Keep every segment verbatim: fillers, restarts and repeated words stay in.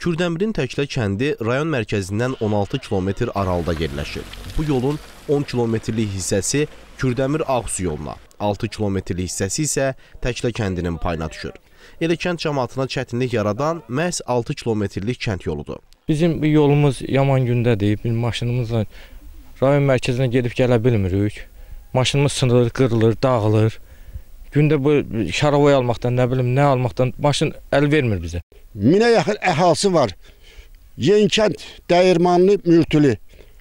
Kürdəmirin Təklə kəndi rayon mərkəzindən on altı kilometr aralıda yerləşir. Bu yolun on kilometrlik hissəsi Kürdəmir-Ağsu yoluna, altı kilometrlik hissəsi isə Təklə kəndinin payına düşür. Elə kənd cəmaatına çətinlik yaradan məhz altı kilometrlik kənd yoludur. Bizim bu yolumuz yaman gündədir. Bir maşınımızla rayon mərkəzinə gedib gələ bilmirik. Maşınımız sınır, qırılır, dağılır. Gündə bu şaravoy almaqdan, nə bilim, nə almaqdan maşın əl vermir bizə. Minə yaxın əhalisi var. Yenkənd, dəyirmanlı, mürtülü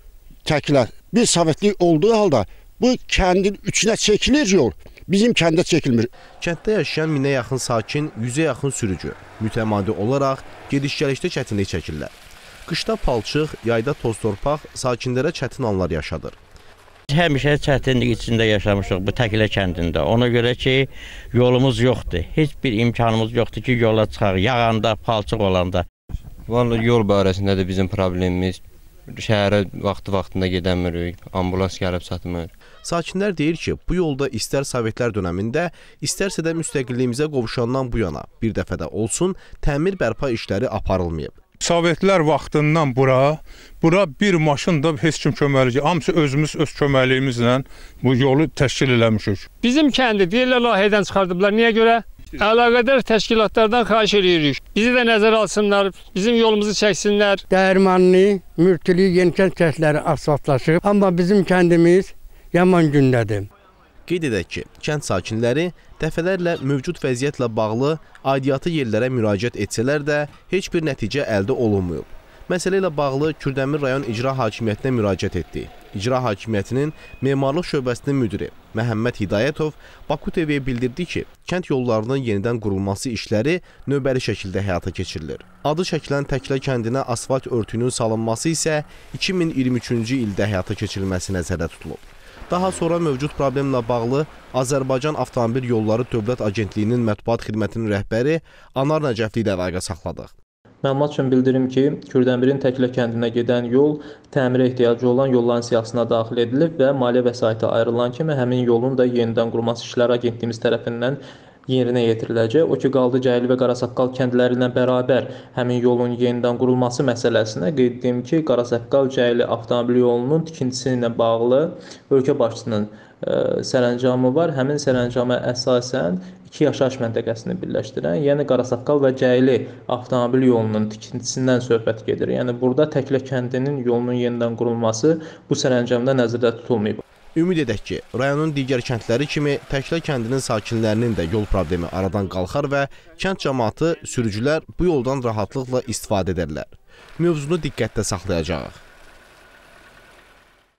Təklə. Bir sovetlik olduğu halda bu kəndin üçünə çəkilir yol. Bizim kəndə çəkilmir. Kənddə yaşayan minə yaxın sakin, yüzə yaxın sürücü mütəmadi olaraq gediş-gəlişdə çətinlik çəkirlər. Qışda palçıq, yayda toz torpaq sakinlərə çətin anlar yaşadır. Həmişə çətinlik içində yaşamışıq bu Təklə kəndində. Ona görə ki, yolumuz yoxdur. Heç bir imkanımız yoxdur ki, yola çıxaq, yağanda, palçıq olanda. Vallahi yol barəsində də bizim problemimiz. Şəhərə vaxtı-vaxtında gedəmirik, ambulans gəlib çatmır. Sakinlər deyir ki, bu yolda istər Sovetlər dönəmində, istərsə də müstəqilliyimizə qovuşandan bu yana bir dəfə də olsun təmir bərpa işləri aparılmayıb. Sovetlər vaxtından bura, bura bir maşın da heç kim köməkliyi, hamısı özümüz öz köməkliyimizlə bu yolu təşkil eləmişik. Bizim kəndi deyirlər layihədən çıxardıblar. Niyə görə? Əlaqədar təşkilatlardan xahiş edirik. Bizi də nəzərə alsınlar, bizim yolumuzu çəksinlər. Dəyirmanlı, mürtülü, yenkənd kəndləri asfaltlaşıb, amma bizim kəndimiz yaman gündədir. Qeyd edək ki, kənd sakinləri dəfələrlə mövcud vəziyyətlə bağlı aidiyyatı yerlərə müraciət etsələr də heç bir nəticə əldə olunmayıb. Məsələ ilə bağlı Kürdəmir rayon İcra Hakimiyyətinə müraciət etdi. İcra Hakimiyyətinin Memarlıq şöbəsinin müdiri Məhəmməd Hidayətov Baku T V-yə bildirdi ki, kənd yollarının yenidən qurulması işləri növbəli şəkildə həyata keçirilir. Adı çəkilən Təklə kəndinə asfalt örtüyünün salınması isə iki min iyirmi üçüncü ildə həyata keçirilməsi nəzərdə tutulub. Daha sonra mövcud problemlə bağlı Azərbaycan Avtomobil Yolları Dövlət Agentliyinin mətbuat xidmətinin rəhbəri Anar Nəcəfli ilə əlaqə saxladıq. Məlumat üçün bildirim ki, Kürdəmirin Təklə kəndinə gedən yol təmirə ehtiyacı olan yolların siyahısına daxil edilib və maliyyə vəsaiti ayrılan kimi həmin yolun da yenidən qurulması işləri agentliyimiz tərəfindən yerinə yetiriləcək. O ki, qaldı Cəyli və Qarasaqqal kəndləri ilə bərabər həmin yolun yenidən qurulması məsələsinə qeyd edeyim ki, Qarasaqqal-Cəyli avtomobil yolunun tikintisi ilə bağlı ölkə başçısının ə, sərəncamı var. Həmin sərəncama əsasən iki yaşayış məntəqəsini birləşdirən, yəni Qarasaqqal və Cəyli avtomobil yolunun tikintisindən söhbət gedir. Yəni burada Təklə kəndinin yolunun yenidən qurulması bu sərəncamda nəzərdə tutulmayıb. Ümid edək ki, rayonun digər kəndləri kimi Təklə kəndinin sakinlərinin də yol problemi aradan qalxar və kənd cəmaatı, sürücülər bu yoldan rahatlıqla istifadə edərlər. Mövzunu diqqətdə saxlayacağıq.